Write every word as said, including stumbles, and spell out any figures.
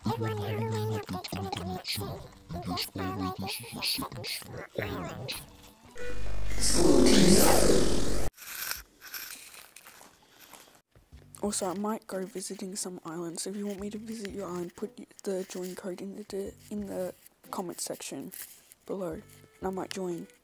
Everyone now learn updates going to commit soon. And yes, by the way, this is the second smart island. Also, I might go visiting some islands, so if you want me to visit your island, put the join code in the in the comment section below, and I might join.